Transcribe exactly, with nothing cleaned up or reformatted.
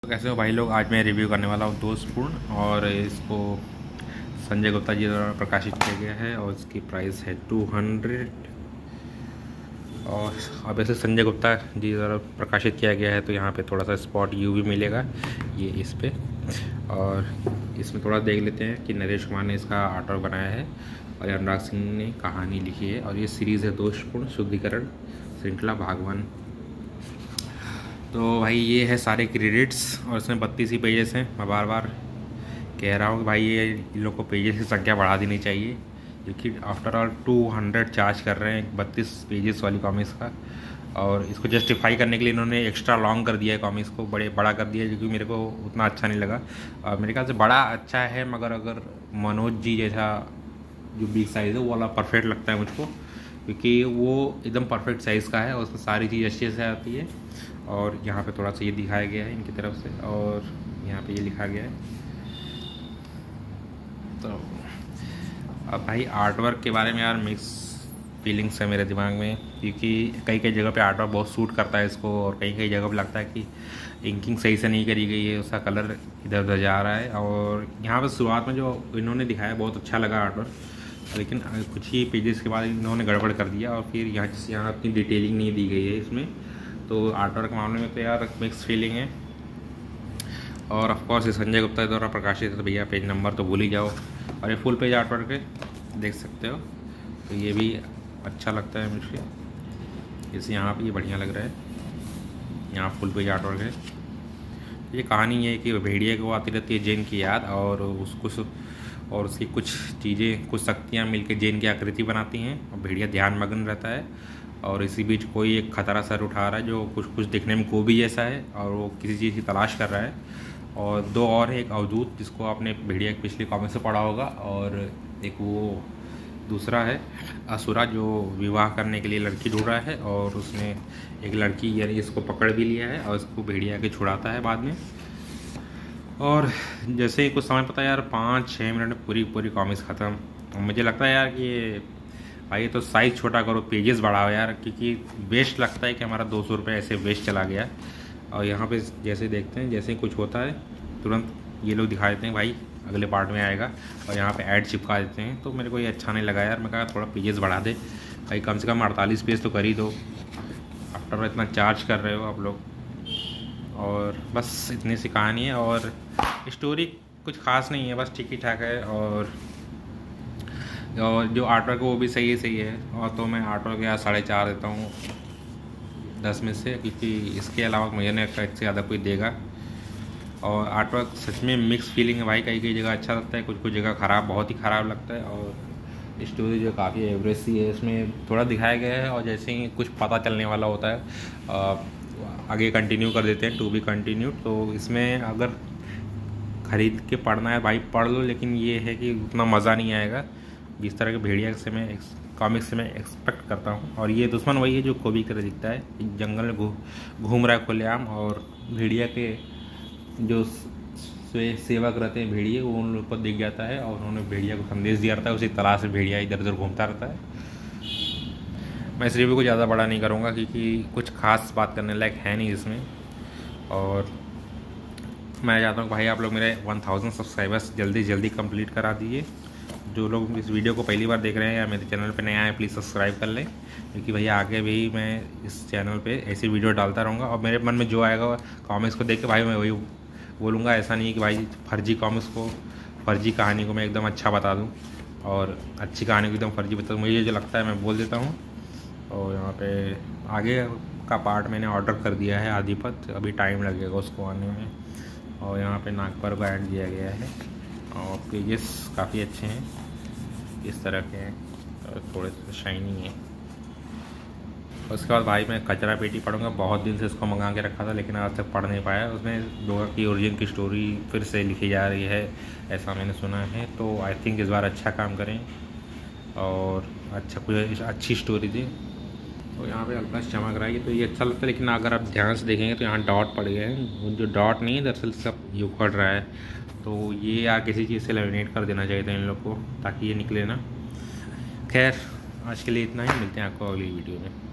तो कैसे हो भाई लोग। आज मैं रिव्यू करने वाला हूँ दोस्तपूर्ण, और इसको संजय गुप्ता जी द्वारा प्रकाशित किया गया है और इसकी प्राइस है टू हंड्रेड। और अब ऐसे संजय गुप्ता जी द्वारा प्रकाशित किया गया है तो यहाँ पे थोड़ा सा स्पॉट यू भी मिलेगा ये इस पे। और इसमें थोड़ा देख लेते हैं कि नरेश कुमार ने इसका आर्टवर्क बनाया है और अनुराग सिंह ने कहानी लिखी है। और ये सीरीज़ है दोषपूर्ण शुद्धिकरण श्रृंखला भागवन। तो भाई ये है सारे क्रेडिट्स और इसमें बत्तीस ही पेजेस हैं। मैं बार बार कह रहा हूँ कि भाई ये इन लोग को पेजेस की संख्या बढ़ा देनी चाहिए, क्योंकि after all two hundred charge कर रहे हैं बत्तीस पेजेस वाली कॉमिक्स का। और इसको जस्टिफाई करने के लिए इन्होंने एक्स्ट्रा लॉन्ग कर दिया है, कॉमिक्स को बड़े बड़ा कर दिया है, क्योंकि मेरे को उतना अच्छा नहीं लगा। और मेरे ख्याल से बड़ा अच्छा है, मगर अगर मनोज जी जैसा जो बिग साइज़ है वो वाला परफेक्ट लगता है मुझको, क्योंकि वो एकदम परफेक्ट साइज़ का है और उसमें सारी चीज़ अच्छे से आती है। और यहाँ पे थोड़ा सा ये दिखाया गया है इनकी तरफ से, और यहाँ पे ये लिखा गया है। तो अब भाई आर्टवर्क के बारे में यार मिक्स फीलिंग्स है मेरे दिमाग में, क्योंकि कई कई जगह पे आर्टवर्क बहुत सूट करता है इसको, और कई कई जगह पे लगता है कि इंकिंग सही से नहीं करी गई है, उसका कलर इधर उधर जा रहा है। और यहाँ पर शुरुआत में जो इन्होंने दिखाया बहुत अच्छा लगा आर्टवर्क, लेकिन कुछ ही पेजेस के बाद इन्होंने गड़बड़ कर दिया। और फिर यहाँ जिस यहाँ अपनी डिटेलिंग नहीं दी गई है इसमें, तो आर्टवर्क के मामले में तो यार मिक्स फीलिंग है। और ऑफ कोर्स ये संजय गुप्ता द्वारा प्रकाशित है तो भैया पेज नंबर तो भूल ही जाओ। और ये फुल पेज आर्टवर्क है, देख सकते हो, तो ये भी अच्छा लगता है मुझे। इस यहाँ पे ये बढ़िया लग रहा है, यहाँ फुल पेज आर्टवर्क है। ये कहानी है कि भेड़िया को आती रहती है जैन की याद, और उसको और उसकी कुछ चीज़ें कुछ शक्तियाँ मिलकर जैन की आकृति बनाती हैं, और भेड़िया ध्यान मग्न रहता है। और इसी बीच कोई एक खतरा सर उठा रहा है जो कुछ कुछ दिखने में गोभी जैसा है, और वो किसी चीज़ की तलाश कर रहा है। और दो और है, एक अवधूत जिसको आपने भेड़िया की पिछली कॉमिक से पढ़ा होगा, और एक वो दूसरा है असुरा जो विवाह करने के लिए लड़की ढूंढ रहा है, और उसने एक लड़की यानी इसको पकड़ भी लिया है और इसको भेड़िया के छुड़ाता है बाद में। और जैसे ही कुछ समय पता यार पाँच छः मिनट में पूरी पूरी कॉमिक्स ख़त्म। और मुझे लगता है यार कि भाई तो साइज़ छोटा करो, पेजेस बढ़ाओ यार, क्योंकि वेस्ट लगता है कि हमारा दो सौ रुपये ऐसे वेस्ट चला गया। और यहाँ पे जैसे देखते हैं जैसे ही कुछ होता है तुरंत ये लोग दिखा देते हैं भाई अगले पार्ट में आएगा, और यहाँ पे ऐड चिपका देते हैं। तो मेरे को ये अच्छा नहीं लगा यार। मैं कहा थोड़ा पेजेस बढ़ा दे भाई, कम से कम अड़तालीस पेज तो कर ही दो, आफ्टर इतना चार्ज कर रहे हो आप लोग। और बस इतनी सी कहानी है, और स्टोरी कुछ खास नहीं है, बस ठीक ही ठाक है। और और जो आर्टवर्क है वो भी सही है सही है। और तो मैं आर्टवर्क यार साढ़े चार देता हूँ दस में से, क्योंकि इसके अलावा मुझे नहीं लगता इससे ज़्यादा कोई देगा। और आर्टवर्क सच में मिक्स फीलिंग है भाई, कई कई जगह अच्छा लगता है, कुछ कुछ जगह ख़राब बहुत ही ख़राब लगता है। और स्टोरी जो काफ़ी एवरेज सी है, इसमें थोड़ा दिखाया गया है और जैसे ही कुछ पता चलने वाला होता है आगे कंटिन्यू कर देते हैं, टू बी कंटिन्यू। तो इसमें अगर ख़रीद के पढ़ना है भाई पढ़ लो, लेकिन ये है कि उतना मज़ा नहीं आएगा जिस तरह के भेड़िया से मैं कॉमिक्स से मैं एक्सपेक्ट करता हूँ। और ये दुश्मन वही है जो कोबी की तरह दिखता है, जंगल में घूम रहा है खुलेआम, और भेड़िया के जो सेवक रहते हैं भेड़िए वो उन लोग को दिख जाता है, और उन्होंने भेड़िया को संदेश दिया रहता है, उसी तलाश में भेड़िया इधर उधर घूमता रहता है। मैं इस रिव्यू को ज़्यादा बड़ा नहीं करूँगा, क्योंकि कुछ खास बात करने लायक है नहीं इसमें। और मैं चाहता हूँ भाई आप लोग मेरे वन थाउजेंड सब्सक्राइबर्स जल्दी जल्दी कंप्लीट करा दीजिए। जो लोग इस वीडियो को पहली बार देख रहे हैं या मेरे चैनल पे नए आए प्लीज़ सब्सक्राइब कर लें, क्योंकि भैया आगे भी मैं इस चैनल पे ऐसी वीडियो डालता रहूँगा। और मेरे मन में जो आएगा कॉमिक्स को देख के भाई मैं वही बोलूँगा। ऐसा नहीं है कि भाई फर्जी कॉमिक्स को फर्जी कहानी को मैं एकदम अच्छा बता दूँ, और अच्छी कहानी को एकदम फर्जी बता दूँ। मुझे जो लगता है मैं बोल देता हूँ। और यहाँ पे आगे का पार्ट मैंने ऑर्डर कर दिया है आदिपत, अभी टाइम लगेगा उसको आने में। और यहाँ पे नागपर को ऐड दिया गया है, और पेजेस काफ़ी अच्छे हैं, इस तरह के हैं, थोड़े से शाइनी है। उसके बाद भाई मैं कचरा पेटी पढ़ूंगा, बहुत दिन से इसको मंगा के रखा था लेकिन आज तक पढ़ नहीं पाया। उसमें डोगा की ओरिजिन की स्टोरी फिर से लिखी जा रही है ऐसा मैंने सुना है, तो आई थिंक इस बार अच्छा काम करें और अच्छा कुछ अच्छी स्टोरी दी। तो यहाँ पे हल्का चमक रहा है तो ये अच्छा लगता है, लेकिन अगर आप ध्यान से देखेंगे तो यहाँ डॉट पड़ गए हैं, जो डॉट नहीं है दरअसल सब यू पड़ रहा है। तो ये यार किसी चीज़ से लेमिनेट कर देना चाहिए था इन लोग को, ताकि ये निकले ना। खैर आज के लिए इतना ही, मिलते हैं आपको अगली वीडियो में।